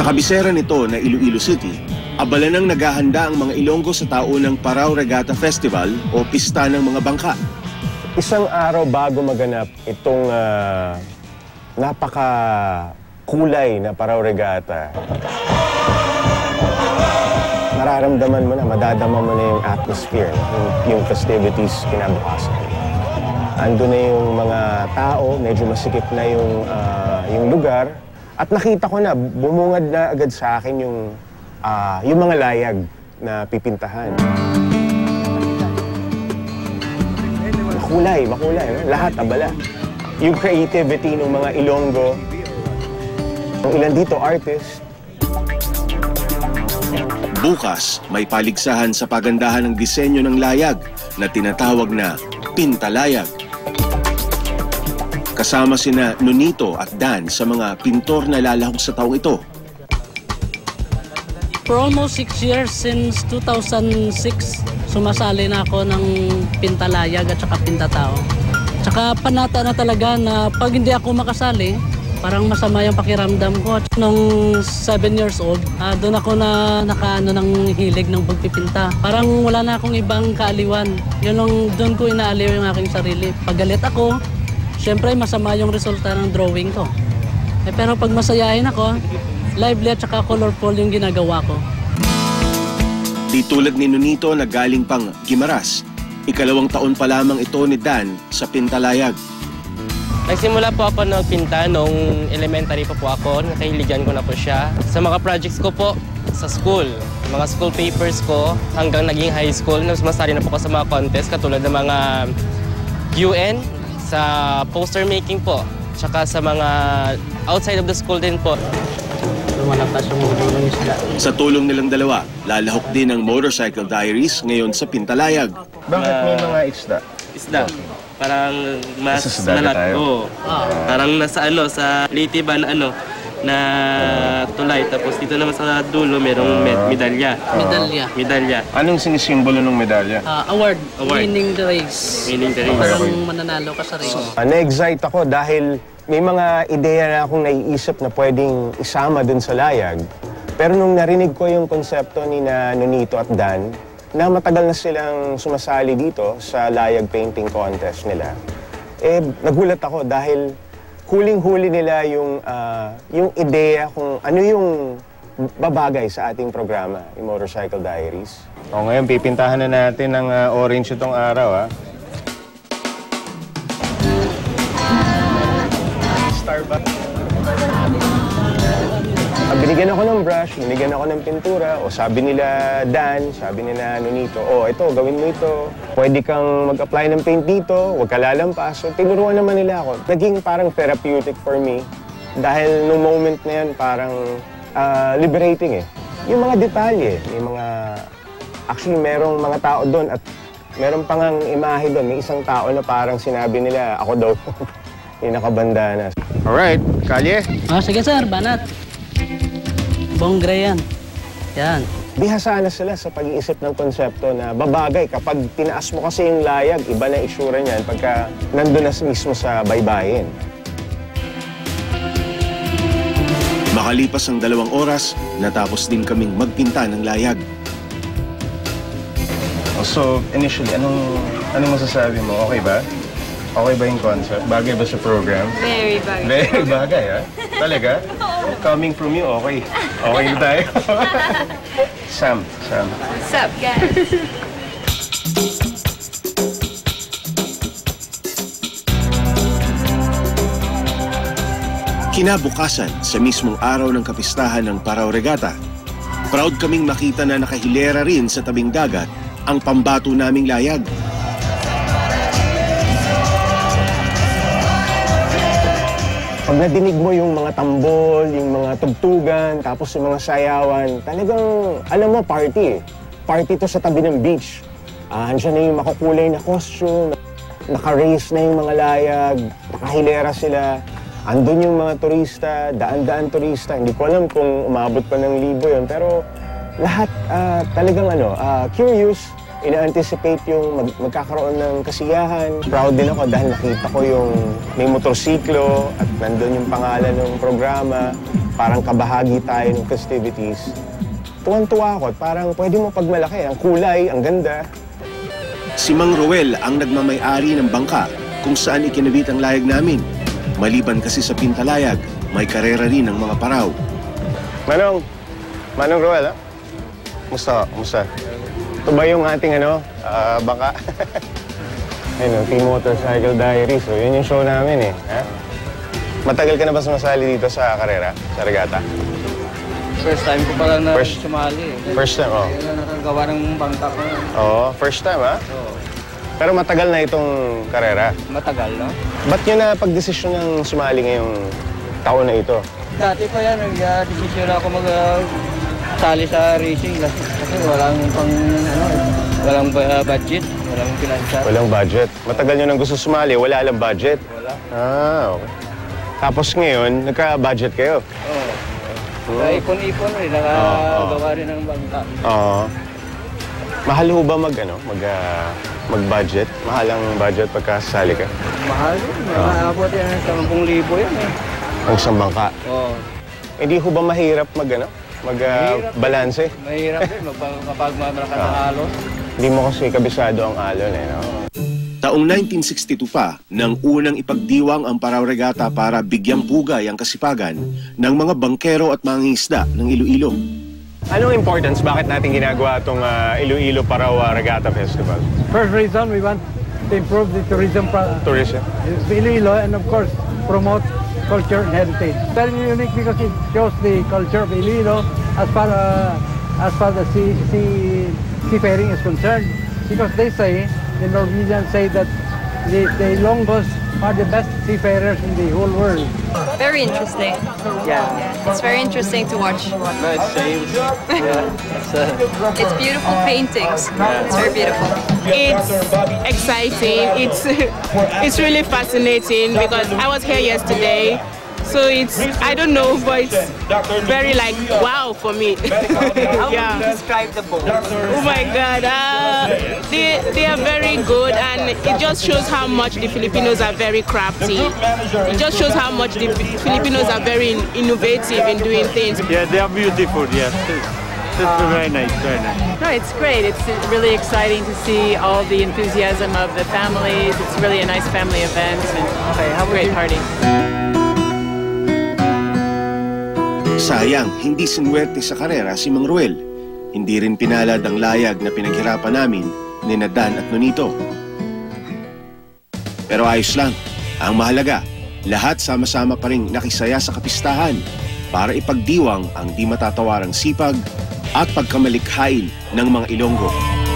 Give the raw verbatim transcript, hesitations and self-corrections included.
kabisera nito na Iloilo City, abala nang naghahanda ang mga Ilonggo sa taunang Parao Regatta Festival o Pista ng Mga Bangka. Isang araw bago maganap itong uh, napaka-kulay na Parao Regatta, mararamdaman mo na, madadama mo na yung atmosphere, yung, yung festivities kinabukasan. Ando na yung mga tao, medyo masikip na yung, uh, yung lugar. At nakita ko na, bumungad na agad sa akin yung, uh, yung mga layag na pipintahan. Makulay, makulay. Lahat, abala. Yung creativity ng mga Ilonggo, yung ilan dito, artist. Bukas, may paligsahan sa pagandahan ng disenyo ng layag na tinatawag na Pintalayag. Kasama sina Nonito at Dan sa mga pintor na lalahok sa taong ito. For almost six years, since two thousand six, sumasali na ako ng Pintalayag at saka Pintatao. Tsaka panata na talaga na pag hindi ako makasali, parang masama yung pakiramdam ko. Nung seven years old, uh, doon ako na nakaano ng hilig ng pagpipinta. Parang wala na akong ibang kaaliwan. Yun lang, doon ko inaaliw yung aking sarili. Pag galit ako, syempre masama yung resulta ng drawing ko. Eh, pero pag masayahin ako, lively at saka colorful yung ginagawa ko. Di tulad ni Nonito na galing pang Guimaras, ikalawang taon pa lamang ito ni Dan sa Pintalayag. Nagsimula po ako nagpinta nung elementary pa po ako, nakahiligan ko na po siya. Sa mga projects ko po sa school, mga school papers ko hanggang naging high school, sumasali na po ako sa mga contest katulad ng mga U N, sa poster making po, tsaka sa mga outside of the school din po. Sa tulong nilang dalawa, lalahok din ang Motorcycle Diaries ngayon sa Pintalayag. Bakit may mga isda? Isda. Parang mas nalat. Oo. Parang nasa ano, sa Leyte ba na ano, na tulay. Tapos dito naman sa dulo, merong med medalya. Medalya. Medalya. Anong sinisimbolo ng medalya? Uh, award. Award. Winning the race. Winning the race. Parang mananalo ka sa race. Uh, Na-excite ako dahil may mga ideya na akong naiisip na pwedeng isama dun sa layag. Pero nung narinig ko yung konsepto ni na Nonito at Dan, na matagal na silang sumasali dito sa layag painting contest nila, eh, nagulat ako dahil huling-huli nila yung, uh, yung ideya kung ano yung babagay sa ating programa, yung Motorcycle Diaries. O ngayon, pipintahan na natin ng uh, orange itong araw, ha? Starbucks. Uh, binigyan ako ng brush, binigyan ako ng pintura, o sabi nila Dan, sabi nila Nonito, oh, ito, gawin mo ito. Pwede kang mag-apply ng paint dito, huwag ka lalampas. So, tinuruan naman nila ako. Naging parang therapeutic for me dahil nung moment na yan, parang uh, liberating eh. Yung mga detalye, may mga... Actually, merong mga tao doon at meron pang ang imahe doon. May isang tao na parang sinabi nila, ako daw yung nakabandana. Alright, kalye. Ah, sige sir, banat. Bongre yan. Yan. Bihasa na sila sa pag-iisip ng konsepto na babagay kapag tinaas mo kasi yung layag, iba na isura niyan pagka nandun na mismo sa baybayin. Makalipas ang dalawang oras, natapos din kaming magpinta ng layag. So, initially, anong, anong masasabi mo? Okay ba? Okay ba yung concept? Bagay ba sa program? Very bagay. Very bagay, ha? Talaga? Coming from you, okay. Okay na tayo. Sam, Sam. What's up, guys? Kinabukasan, sa mismong araw ng kapistahan ng Parao Regatta, proud kaming makita na nakahilera rin sa tabing dagat ang pambato naming layag. Pag nadinig mo yung mga tambol, yung mga tugtugan, tapos yung mga sayawan, talagang, alam mo, party eh. Party to sa tabi ng beach. Ah, andyan na yung makukulay na costume, naka-race na yung mga layag, nakahilera sila. Andun yung mga turista, daan-daan turista. Hindi ko alam kung umabot pa ng libo yun, pero lahat uh, talagang ano, uh, curious ina-anticipate yung mag magkakaroon ng kasiyahan. Proud din ako dahil nakita ko yung may motorsiklo at nandun yung pangalan ng programa. Parang kabahagi tayo ng festivities. Tuwan-tuwa ako at parang pwede mo pagmalaki. Ang kulay, ang ganda. Si Mang Roel ang nagmamay-ari ng bangka kung saan ikinabit ang layag namin. Maliban kasi sa pintalayag, may karera rin ng mga paraw. Manong, Manong Roel, ha? Musta? Musta? Ito ba yung ating ano, uh, bangka? Ayun, Team Motorcycle Diaries. So, yun yung show namin eh. Ha? Matagal ka na ba sumasali dito sa karera, sa regata? First time ko pala na First- sumali. eh. First time, oh. Kaya nakagawa ng bangka ko. Oo, first time, ha? Oo. Pero matagal na itong karera. Matagal, no? Ba't nyo na pagdesisyon ng sumali ngayong taon na ito? Dati pa yan, nag-desisyon ako mag-sali sa racing kasi, kasi walang pang, ano, walang ba- budget, walang financial. Walang budget. Matagal nyo nang gusto sumali, wala lang budget. Wala. Ah, okay. Tapos ngayon, nagka-budget kayo? Oo. Kaya ipon-ipon rin, nakagawa rin ng bangka. Oo. Mahal ho ba mag, ano, mag, ah, mag-budget? Mahal ang budget pagka sasali ka? Mahal yun, maaabot yan sa sampung libo yan eh. Ang isang bangka. Oo. Hindi ho ba mahirap mag, ano, Mahirap. mag-balanse? Mahirap din, magpag- kapag malakas ang alon. Hindi mo kasi kabisado ang alon eh, no? Taong nineteen sixty-two pa, nang unang ipagdiwang ang Paraw Regata para bigyang pugay ang kasipagan ng mga bangkero at mangingisda ng Iloilo. Anong importance? Bakit natin ginagawa itong uh, Iloilo Paraw uh, Regata Festival? First reason, we want to improve the tourism pro- Tourism? in Iloilo and of course promote culture and heritage. Very unique because it shows the culture of Iloilo as far uh, as far as sea, sea, seafaring is concerned. Because they say, the Norwegians say that the, the Ilonggos are the best seafarers in the whole world. Very interesting. Yeah. It's very interesting to watch. No, it's safe. Yeah. It's, uh, It's beautiful paintings. It's very beautiful. It's exciting. It's it's really fascinating because I was here yesterday. So it's, I don't know, but it's very like wow for me. Yeah. describe the boat. Oh my God. Uh, they, they are very good and it just shows how much the Filipinos are very crafty. It just shows how much the Filipinos are very innovative in doing things. Yeah, they are beautiful, yes. It's very nice, very nice. No, it's great. It's really exciting to see all the enthusiasm of the families. It's really a nice family event and a great party. Sayang, hindi sinuwerte sa karera si Mang Roel. Hindi rin pinalad ang layag na pinaghirapan namin ni Dan at Nonito. Pero ayos lang. Ang mahalaga, lahat sama-sama pa rin nakisaya sa kapistahan para ipagdiwang ang di matatawarang sipag at pagkamalikhain ng mga Ilonggo.